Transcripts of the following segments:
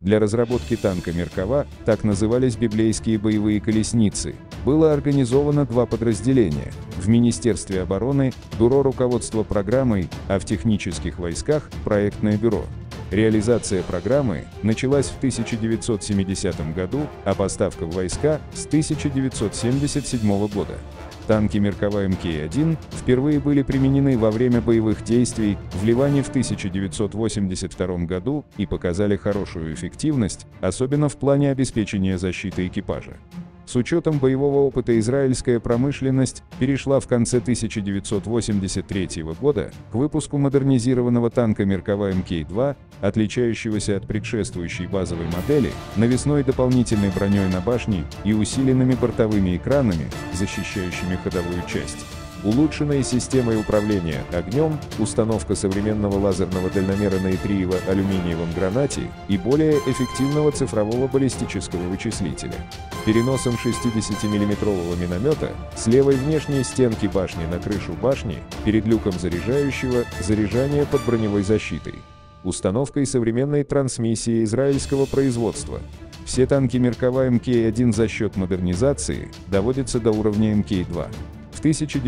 Для разработки танка Меркава, так назывались библейские боевые колесницы, было организовано два подразделения: в Министерстве обороны – бюро руководства программой, а в технических войсках – проектное бюро. Реализация программы началась в 1970 году, а поставка в войска – с 1977 года. Танки Меркава МК-1 впервые были применены во время боевых действий в Ливане в 1982 году и показали хорошую эффективность, особенно в плане обеспечения защиты экипажа. С учетом боевого опыта израильская промышленность перешла в конце 1983 года к выпуску модернизированного танка Меркава МК-2, отличающегося от предшествующей базовой модели навесной дополнительной броней на башне и усиленными бортовыми экранами, защищающими ходовую часть. Улучшенной системой управления огнем, установка современного лазерного дальномера на итриево-алюминиевом гранате и более эффективного цифрового баллистического вычислителя. Переносом 60-мм миномета с левой внешней стенки башни на крышу башни перед люком заряжающего заряжание под броневой защитой. Установкой современной трансмиссии израильского производства. Все танки Меркава МК-1 за счет модернизации доводятся до уровня МК-2. В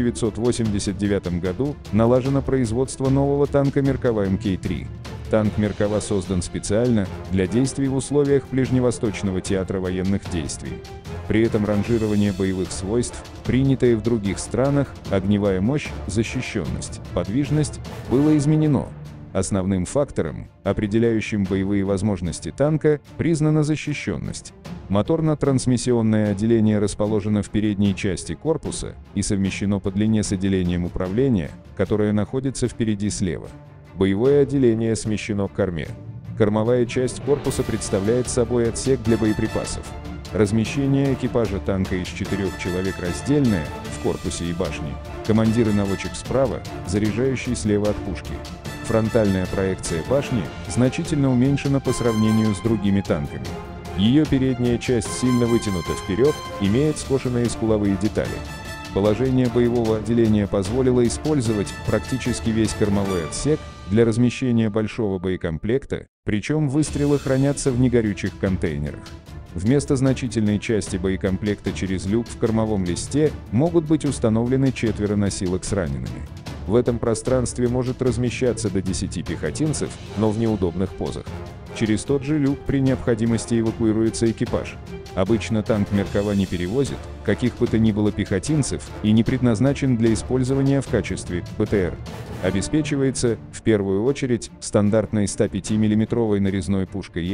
1989 году налажено производство нового танка Меркава МК-3. Танк Меркава создан специально для действий в условиях Ближневосточного театра военных действий. При этом ранжирование боевых свойств, принятое в других странах, огневая мощь, защищенность, подвижность, было изменено. Основным фактором, определяющим боевые возможности танка, признана защищенность. Моторно-трансмиссионное отделение расположено в передней части корпуса и совмещено по длине с отделением управления, которое находится впереди слева. Боевое отделение смещено к корме. Кормовая часть корпуса представляет собой отсек для боеприпасов. Размещение экипажа танка из 4 человек раздельное, в корпусе и башне. Командир и наводчик справа, заряжающий слева от пушки. Фронтальная проекция башни значительно уменьшена по сравнению с другими танками. Ее передняя часть сильно вытянута вперед, имеет скошенные скуловые детали. Положение боевого отделения позволило использовать практически весь кормовой отсек для размещения большого боекомплекта, причем выстрелы хранятся в негорючих контейнерах. Вместо значительной части боекомплекта через люк в кормовом листе могут быть установлены 4 носилок с ранеными. В этом пространстве может размещаться до 10 пехотинцев, но в неудобных позах. Через тот же люк при необходимости эвакуируется экипаж. Обычно танк Меркава не перевозит каких бы то ни было пехотинцев и не предназначен для использования в качестве ПТР. Обеспечивается, в первую очередь, стандартной 105-мм нарезной пушкой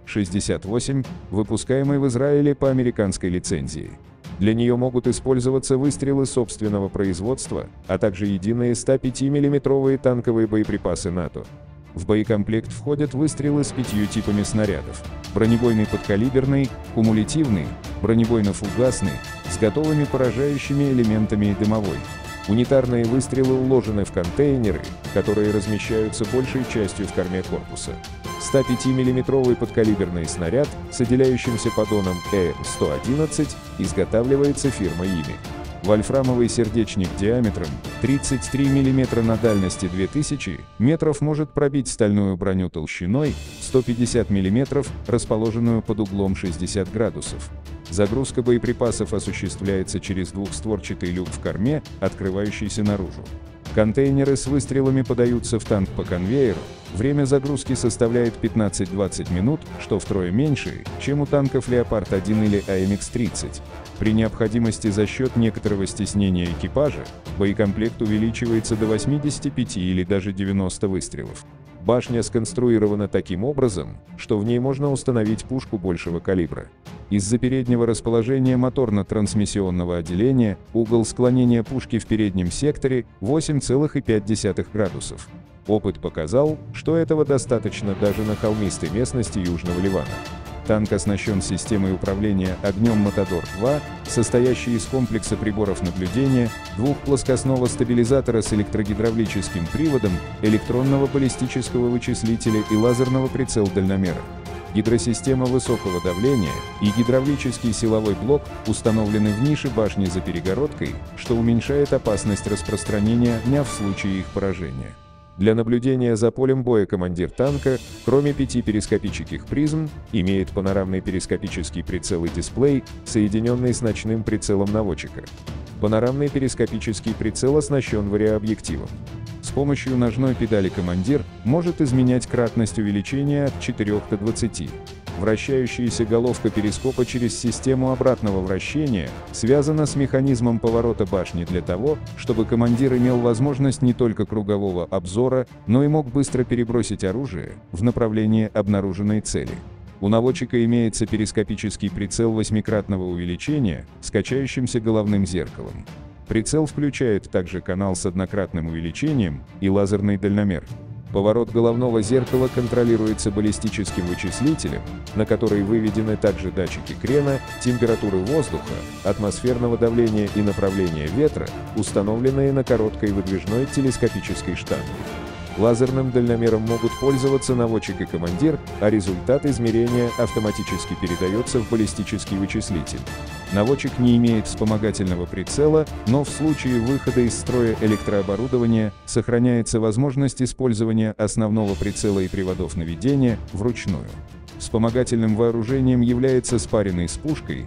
ЕМ-68, выпускаемой в Израиле по американской лицензии. Для нее могут использоваться выстрелы собственного производства, а также единые 105-мм танковые боеприпасы НАТО. В боекомплект входят выстрелы с 5 типами снарядов: бронебойный подкалиберный, кумулятивный, бронебойно-фугасный, с готовыми поражающими элементами и дымовой. Унитарные выстрелы уложены в контейнеры, которые размещаются большей частью в корме корпуса. 105-мм подкалиберный снаряд с отделяющимся поддоном ЭМ-111 изготавливается фирмой ИМИ. Вольфрамовый сердечник диаметром 33 мм на дальности 2000 метров может пробить стальную броню толщиной 150 мм, расположенную под углом 60 градусов. Загрузка боеприпасов осуществляется через двухстворчатый люк в корме, открывающийся наружу. Контейнеры с выстрелами подаются в танк по конвейеру. Время загрузки составляет 15-20 минут, что втрое меньше, чем у танков «Леопард-1» или АМХ-30. При необходимости за счет некоторого стеснения экипажа, боекомплект увеличивается до 85 или даже 90 выстрелов. Башня сконструирована таким образом, что в ней можно установить пушку большего калибра. Из-за переднего расположения моторно-трансмиссионного отделения угол склонения пушки в переднем секторе 8,5 градусов. Опыт показал, что этого достаточно даже на холмистой местности Южного Ливана. Танк оснащен системой управления огнем «Матадор-2», состоящей из комплекса приборов наблюдения, двухплоскостного стабилизатора с электрогидравлическим приводом, электронного баллистического вычислителя и лазерного прицел-дальномера. Гидросистема высокого давления и гидравлический силовой блок установлены в нише башни за перегородкой, что уменьшает опасность распространения огня в случае их поражения. Для наблюдения за полем боя командир танка, кроме 5 перископических призм, имеет панорамный перископический прицел и дисплей, соединенный с ночным прицелом наводчика. Панорамный перископический прицел оснащен вариообъективом. С помощью ножной педали командир может изменять кратность увеличения от 4 до 20. Вращающаяся головка перископа через систему обратного вращения связана с механизмом поворота башни для того, чтобы командир имел возможность не только кругового обзора, но и мог быстро перебросить оружие в направлении обнаруженной цели. У наводчика имеется перископический прицел 8-кратного увеличения с качающимся головным зеркалом. Прицел включает также канал с однократным увеличением и лазерный дальномер. Поворот головного зеркала контролируется баллистическим вычислителем, на который выведены также датчики крена, температуры воздуха, атмосферного давления и направления ветра, установленные на короткой выдвижной телескопической штанге. Лазерным дальномером могут пользоваться наводчик и командир, а результат измерения автоматически передается в баллистический вычислитель. Наводчик не имеет вспомогательного прицела, но в случае выхода из строя электрооборудования сохраняется возможность использования основного прицела и приводов наведения вручную. Вспомогательным вооружением является спаренный с пушкой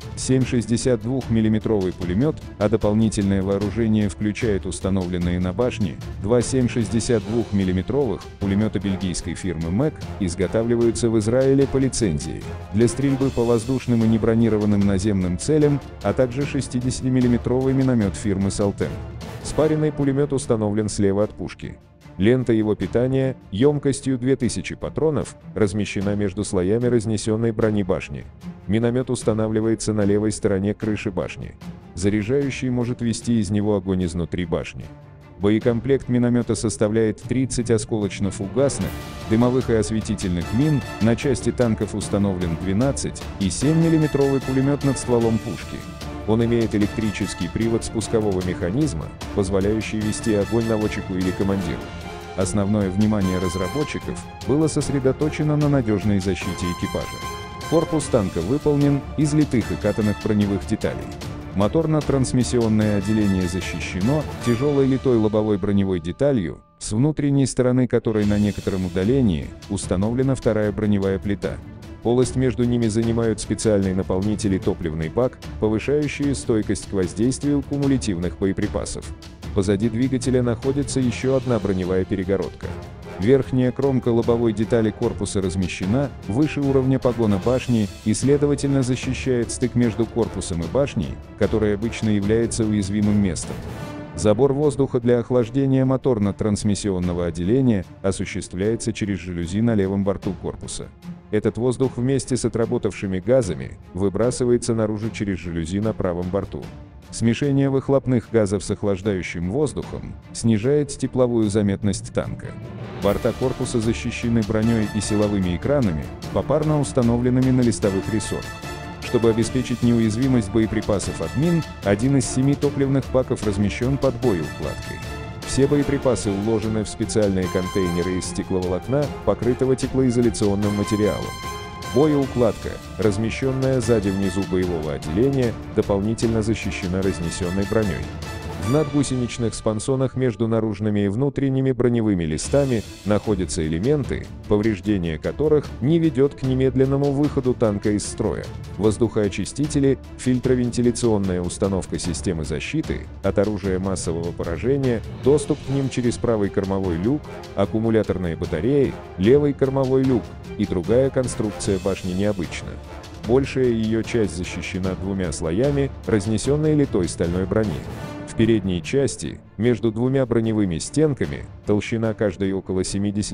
7,62 мм пулемет, а дополнительное вооружение включает установленные на башне 2 7,62 мм пулемета бельгийской фирмы МЭК, изготавливаются в Израиле по лицензии, для стрельбы по воздушным и небронированным наземным целям, а также 60 мм миномет фирмы Салтем. Спаренный пулемет установлен слева от пушки. Лента его питания, емкостью 2000 патронов, размещена между слоями разнесенной брони башни. Миномет устанавливается на левой стороне крыши башни. Заряжающий может вести из него огонь изнутри башни. Боекомплект миномета составляет 30 осколочно-фугасных, дымовых и осветительных мин, на части танков установлен 12 и 7 мм пулемет над стволом пушки. Он имеет электрический привод спускового механизма, позволяющий вести огонь наводчику или командиру. Основное внимание разработчиков было сосредоточено на надежной защите экипажа. Корпус танка выполнен из литых и катанных броневых деталей. Моторно-трансмиссионное отделение защищено тяжелой литой лобовой броневой деталью, с внутренней стороны которой на некотором удалении установлена вторая броневая плита. Полость между ними занимают специальные наполнители топливный бак, повышающие стойкость к воздействию кумулятивных боеприпасов. Позади двигателя находится еще одна броневая перегородка. Верхняя кромка лобовой детали корпуса размещена выше уровня погона башни и, следовательно, защищает стык между корпусом и башней, который обычно является уязвимым местом. Забор воздуха для охлаждения моторно-трансмиссионного отделения осуществляется через жалюзи на левом борту корпуса. Этот воздух вместе с отработавшими газами выбрасывается наружу через жалюзи на правом борту. Смешение выхлопных газов с охлаждающим воздухом снижает тепловую заметность танка. Борта корпуса защищены броней и силовыми экранами, попарно установленными на листовых рессорах. Чтобы обеспечить неуязвимость боеприпасов от мин, один из 7 топливных баков размещен под боеукладкой. Все боеприпасы уложены в специальные контейнеры из стекловолокна, покрытого теплоизоляционным материалом. Боеукладка, размещенная сзади внизу боевого отделения, дополнительно защищена разнесенной броней. В надгусеничных спансонах между наружными и внутренними броневыми листами находятся элементы, повреждение которых не ведет к немедленному выходу танка из строя. Воздухоочистители, фильтровентиляционная установка системы защиты от оружия массового поражения, доступ к ним через правый кормовой люк, аккумуляторные батареи, левый кормовой люк и другая конструкция башни необычна. Большая ее часть защищена 2 слоями разнесенной литой стальной брони. В передней части, между 2 броневыми стенками, толщина каждой около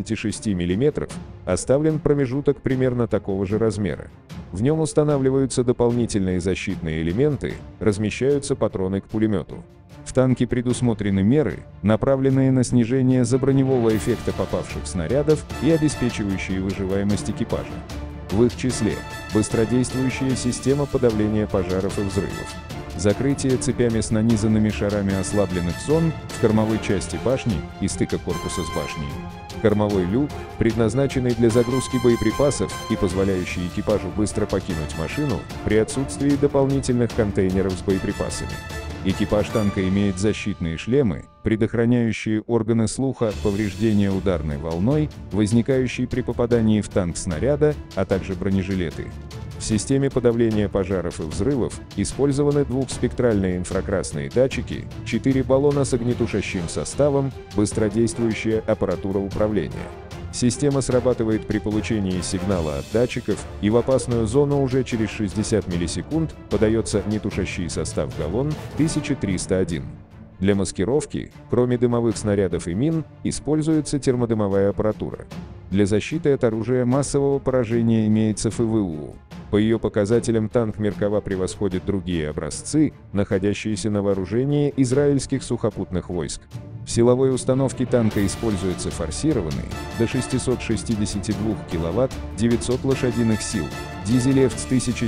76 мм, оставлен промежуток примерно такого же размера. В нем устанавливаются дополнительные защитные элементы, размещаются патроны к пулемету. В танке предусмотрены меры, направленные на снижение заброневого эффекта попавших снарядов и обеспечивающие выживаемость экипажа. В их числе быстродействующая система подавления пожаров и взрывов. Закрытие цепями с нанизанными шарами ослабленных зон в кормовой части башни и стыка корпуса с башней. Кормовой люк, предназначенный для загрузки боеприпасов и позволяющий экипажу быстро покинуть машину при отсутствии дополнительных контейнеров с боеприпасами. Экипаж танка имеет защитные шлемы, предохраняющие органы слуха от повреждения ударной волной, возникающей при попадании в танк снаряда, а также бронежилеты. В системе подавления пожаров и взрывов использованы двухспектральные инфракрасные датчики, 4 баллона с огнетушащим составом, быстродействующая аппаратура управления. Система срабатывает при получении сигнала от датчиков, и в опасную зону уже через 60 миллисекунд подается огнетушащий состав галлон 1301. Для маскировки, кроме дымовых снарядов и мин, используется термодымовая аппаратура. Для защиты от оружия массового поражения имеется ФВУ. По ее показателям танк Меркава превосходит другие образцы, находящиеся на вооружении израильских сухопутных войск. В силовой установке танка используется форсированный, до 662 кВт, 900 лошадиных сил, дизель-эфц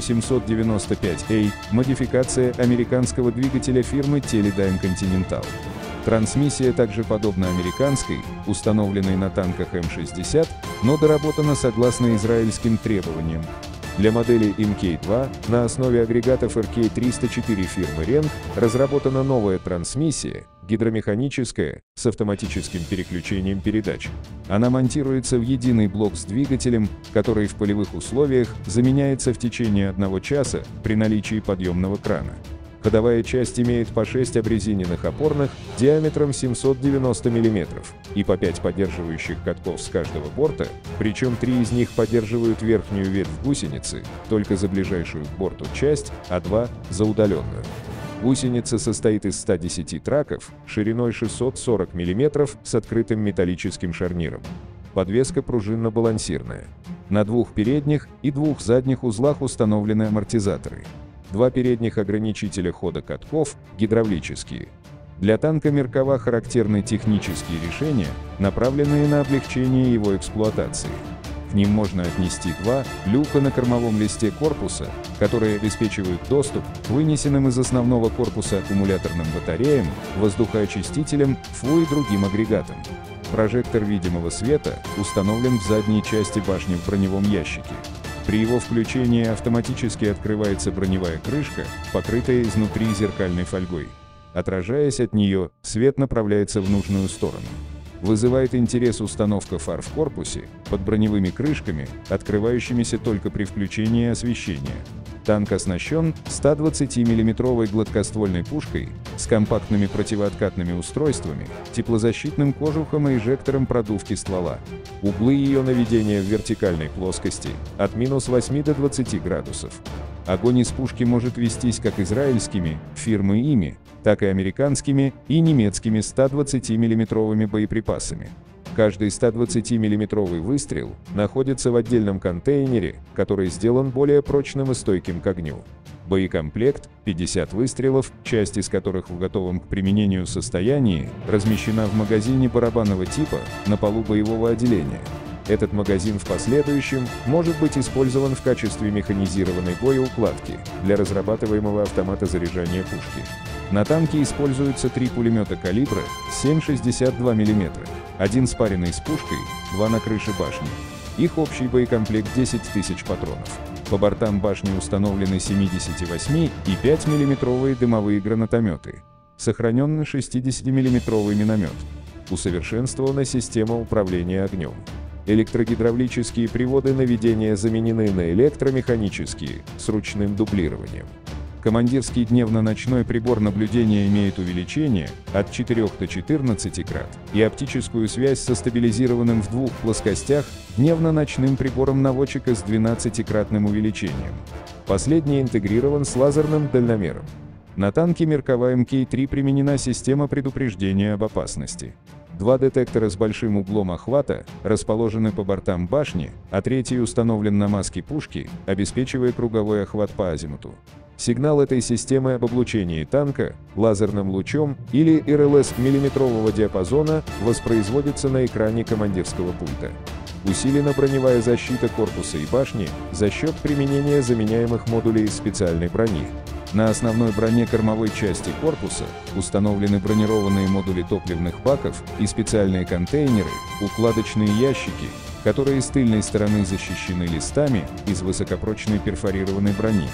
1795A, модификация американского двигателя фирмы Teledyne Continental. Трансмиссия также подобна американской, установленной на танках М-60, но доработана согласно израильским требованиям. Для модели MK2 на основе агрегатов RK304 фирмы Renk разработана новая трансмиссия, гидромеханическая, с автоматическим переключением передач. Она монтируется в единый блок с двигателем, который в полевых условиях заменяется в течение 1 часа при наличии подъемного крана. Ходовая часть имеет по 6 обрезиненных опорных диаметром 790 мм и по 5 поддерживающих катков с каждого борта, причем 3 из них поддерживают верхнюю ветвь гусеницы, только за ближайшую к борту часть, а 2 – за удаленную. Гусеница состоит из 110 траков, шириной 640 мм с открытым металлическим шарниром. Подвеска пружинно-балансирная. На 2 передних и 2 задних узлах установлены амортизаторы. 2 передних ограничителя хода катков, гидравлические. Для танка Меркава характерны технические решения, направленные на облегчение его эксплуатации. К ним можно отнести 2 люка на кормовом листе корпуса, которые обеспечивают доступ к вынесенным из основного корпуса аккумуляторным батареям, воздухоочистителям, ФУ и другим агрегатам. Прожектор видимого света установлен в задней части башни в броневом ящике. При его включении автоматически открывается броневая крышка, покрытая изнутри зеркальной фольгой. Отражаясь от нее, свет направляется в нужную сторону. Вызывает интерес установка фар в корпусе, под броневыми крышками, открывающимися только при включении освещения. Танк оснащен 120-мм гладкоствольной пушкой с компактными противооткатными устройствами, теплозащитным кожухом и эжектором продувки ствола. Углы ее наведения в вертикальной плоскости от -8 до 20 градусов. Огонь из пушки может вестись как израильскими, фирмы ими, так и американскими и немецкими 120-мм боеприпасами. Каждый 120-мм выстрел находится в отдельном контейнере, который сделан более прочным и стойким к огню. Боекомплект – 50 выстрелов, часть из которых в готовом к применению состоянии размещена в магазине барабанного типа на полу боевого отделения. Этот магазин в последующем может быть использован в качестве механизированной боеукладки для разрабатываемого автомата заряжания пушки. На танке используются 3 пулемета калибра 7,62 мм, 1 спаренный с пушкой, 2 на крыше башни. Их общий боекомплект 10 тысяч патронов. По бортам башни установлены 78 и 5-мм дымовые гранатометы. Сохранен 60-мм миномет. Усовершенствована система управления огнем. Электрогидравлические приводы наведения заменены на электромеханические, с ручным дублированием. Командирский дневно-ночной прибор наблюдения имеет увеличение от 4 до 14 крат и оптическую связь со стабилизированным в 2 плоскостях дневно-ночным прибором наводчика с 12-кратным увеличением. Последний интегрирован с лазерным дальномером. На танке Меркава МК-3 применена система предупреждения об опасности. 2 детектора с большим углом охвата расположены по бортам башни, а третий установлен на маске пушки, обеспечивая круговой охват по азимуту. Сигнал этой системы об облучении танка лазерным лучом или РЛС миллиметрового диапазона воспроизводится на экране командирского пульта. Усилена броневая защита корпуса и башни за счет применения заменяемых модулей из специальной брони. На основной броне кормовой части корпуса установлены бронированные модули топливных баков и специальные контейнеры, укладочные ящики, которые с тыльной стороны защищены листами из высокопрочной перфорированной брони.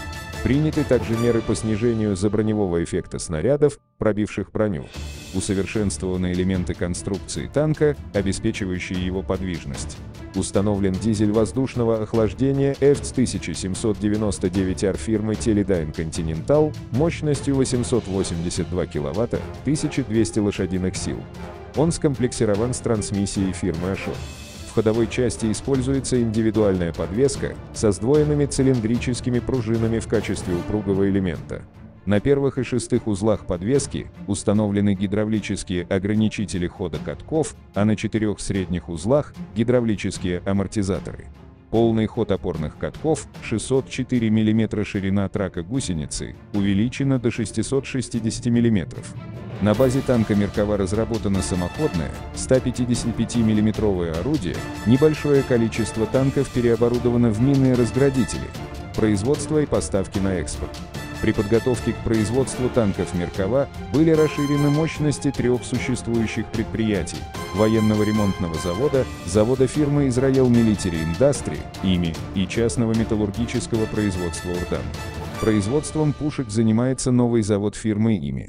Приняты также меры по снижению заброневого эффекта снарядов, пробивших броню. Усовершенствованы элементы конструкции танка, обеспечивающие его подвижность. Установлен дизель воздушного охлаждения EFTS-1799R фирмы Teledyne Continental мощностью 882 кВт, 1200 лошадиных сил. Он скомплексирован с трансмиссией фирмы Ashot. В ходовой части используется индивидуальная подвеска со сдвоенными цилиндрическими пружинами в качестве упругого элемента. На первых и шестых узлах подвески установлены гидравлические ограничители хода катков, а на четырех средних узлах – гидравлические амортизаторы. Полный ход опорных катков 604 мм, ширина трака гусеницы увеличена до 660 мм. На базе танка Меркава разработано самоходное 155 мм орудие, небольшое количество танков переоборудовано в минные разградители, производство и поставки на экспорт. При подготовке к производству танков Меркава были расширены мощности трех существующих предприятий – военного ремонтного завода, завода фирмы Israel Military Industry, ИМИ, и частного металлургического производства Урдан. Производством пушек занимается новый завод фирмы ИМИ.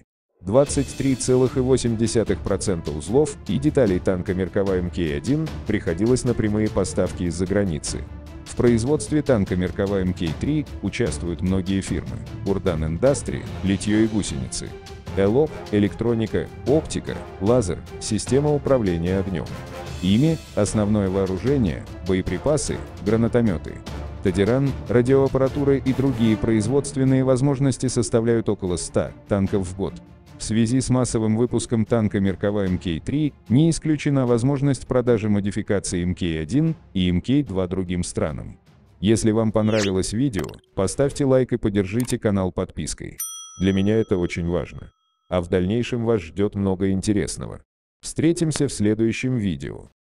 23,8% узлов и деталей танка Меркава МК-1 приходилось на прямые поставки из-за границы. В производстве танка Меркава МК-3 участвуют многие фирмы: Урдан Индастри, литье и гусеницы, ЭЛОП, электроника, оптика, лазер, система управления огнем. ИМИ – основное вооружение, боеприпасы, гранатометы. Тадиран, радиоаппаратура и другие производственные возможности составляют около 100 танков в год. В связи с массовым выпуском танка Меркава МК-3 не исключена возможность продажи модификаций МК-1 и МК-2 другим странам. Если вам понравилось видео, поставьте лайк и поддержите канал подпиской. Для меня это очень важно. А в дальнейшем вас ждет много интересного. Встретимся в следующем видео.